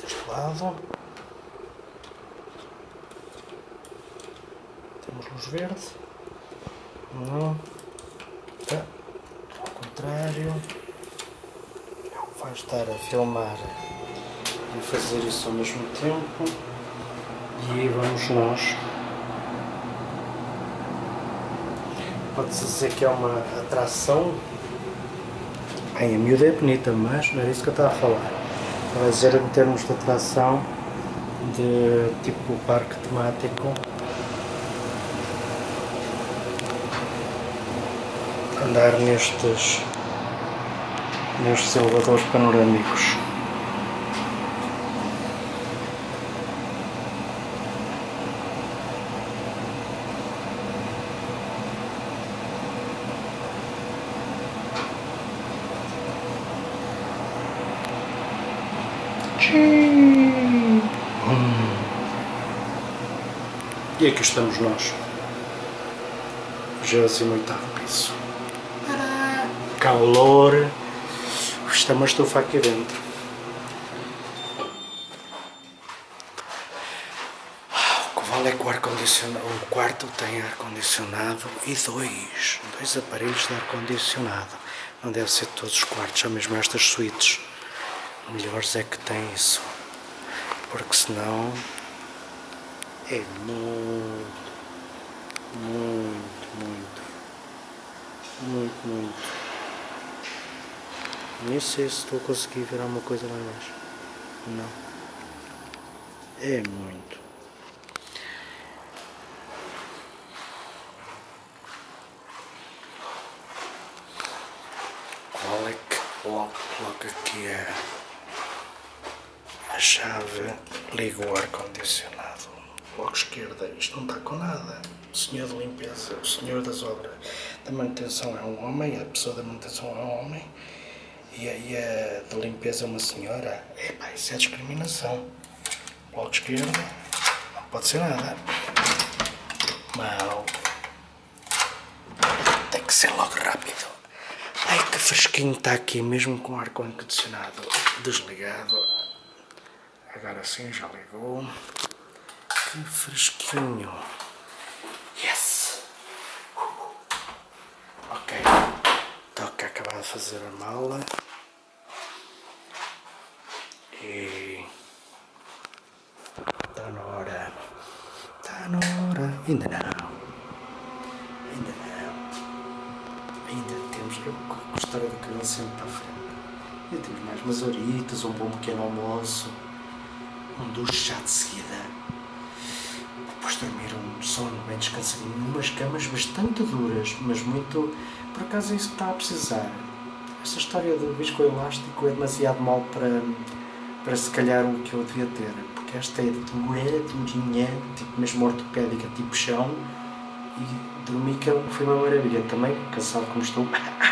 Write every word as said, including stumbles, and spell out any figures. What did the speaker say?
deste lado. Temos luz verde. Não. Tá. Ao contrário. Vai estar a filmar e fazer isso ao mesmo tempo. E aí vamos nós. Pode-se dizer que é uma atração. Bem, a miúda é bonita, mas não era isso que eu estava a falar. Estava a dizer em termos de atração, de tipo parque temático. Andar nestes, nestes elevadores panorâmicos. Hum. E aqui estamos nós, vigésimo oitavo piso. Calor, está uma estufa aqui dentro. O que vale é que o ar-condicionado, o quarto tem ar-condicionado e dois, dois aparelhos de ar-condicionado. Não deve ser todos os quartos, só mesmo estas suítes melhores é que tem isso, porque senão é muito, muito, muito, muito, muito. Nem sei se estou a conseguir ver alguma coisa lá embaixo. Não. É muito. Qual é que logo coloca aqui a, a chave, liga o ar-condicionado. Logo esquerda, isto não está com nada. O senhor de limpeza, o senhor das obras da manutenção é um homem, a pessoa da manutenção é um homem. E a, e a de limpeza é uma senhora. Epá, isso é discriminação. Logo esquerda, não pode ser nada. Mal. Tem que ser logo rápido. Ai, que fresquinho está aqui, mesmo com o ar-condicionado desligado. Agora sim, já ligou. Que fresquinho. Yes! Ok. Toca acabar de fazer a mala. E está na hora, está na hora, ainda não, ainda não, ainda temos, eu gostaria do canal sempre para a frente, ainda temos mais umas horitas, um bom pequeno almoço, um duche já de seguida, depois dormir um sono bem descansadinho, umas camas bastante duras, mas muito, por acaso é isso que está a precisar. Essa história do viscoelástico é demasiado mal para... para se calhar o que eu devia ter, porque esta é dura, durinha, tipo mesmo ortopédica, tipo chão, e dormir que foi uma maravilha também, cansado como estou,